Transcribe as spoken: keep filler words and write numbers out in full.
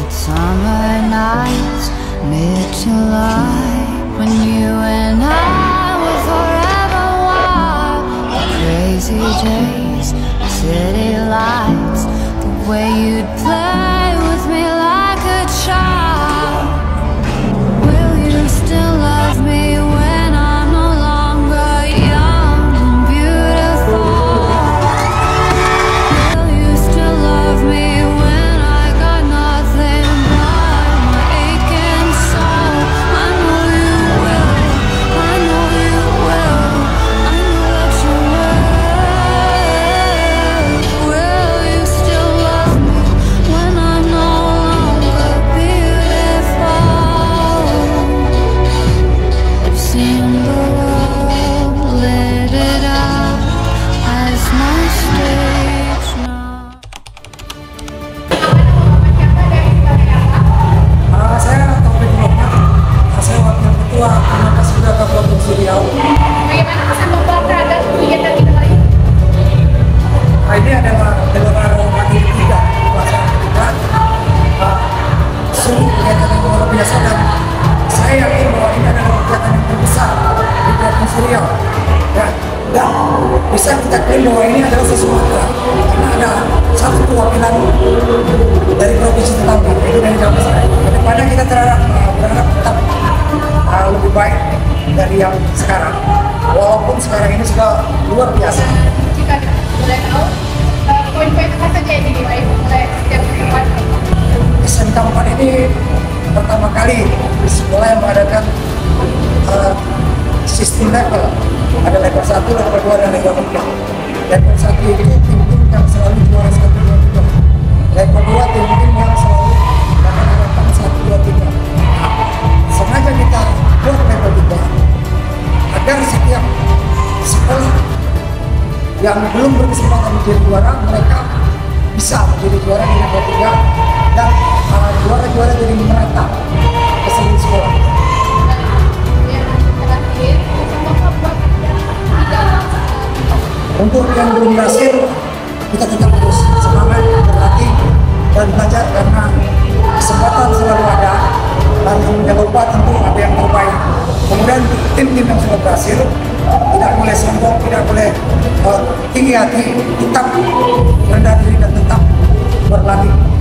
Summer nights, mid-July, when you and I were forever wild. Crazy days, city lights, the way you'd play with me like a child. Will you still love me when I'm no longer young and beautiful? Will you still love me when I got nothing but my aching soul? I know you will, I know you will, I know that you will. Will you still love me when I'm no longer beautiful? I've seen the world, lit it up as my stage now. Uh, saya Taufik Muhammad, saya wakil ketua Penangkas Udara Provinsi Riau. Bagaimana pesan Bapak terhadap kegiatan kita kali ini? Nah, ini adalah gelaran pagi ketiga, pelaksanaan ketiga. Uh, Sungguh kegiatan yang luar biasa dan saya yakin bahwa ini adalah kegiatan yang terbesar di Provinsi Riau. Ya, dan bisa kita klaim bahwa ini adalah sesuatu karena ada satu perwakilan dari provinsi tetangga, itu dari Jawa Barat. Kedepannya kita terharap uh, berharap tetap uh, lebih baik dari yang sekarang, walaupun sekarang ini sudah luar biasa. Jika boleh tahu, eh, poin-poin apa saja yang dinilai oleh setiap tempat? S M K empat ini pertama kali di sekolah yang mengadakan uh, sistem level. Ada level satu, level dua, dan level tiga. Level satu itu tim-tim yang selalu juara satu, dua, tiga. Level dua tim-tim yang selalu dapat harapan satu, dua, tiga. Sengaja kita buat level tiga agar setiap sekolah yang belum berkesempatan menjadi juara, mereka bisa menjadi juara di level tiga dan uh, juara-juara jadi merata ke seluruh sekolah. Yang terakhir, pesan Bapak buat yang tidak Untuk yang belum berhasil, kita tetap terus semangat, berlatih, dan belajar karena kesempatan selalu ada. Dan jangan lupa tentu ada yang terbaik. Kemudian tim-tim yang sudah berhasil tidak boleh sombong, tidak boleh uh, tinggi hati, tetap rendah diri dan tetap berlatih.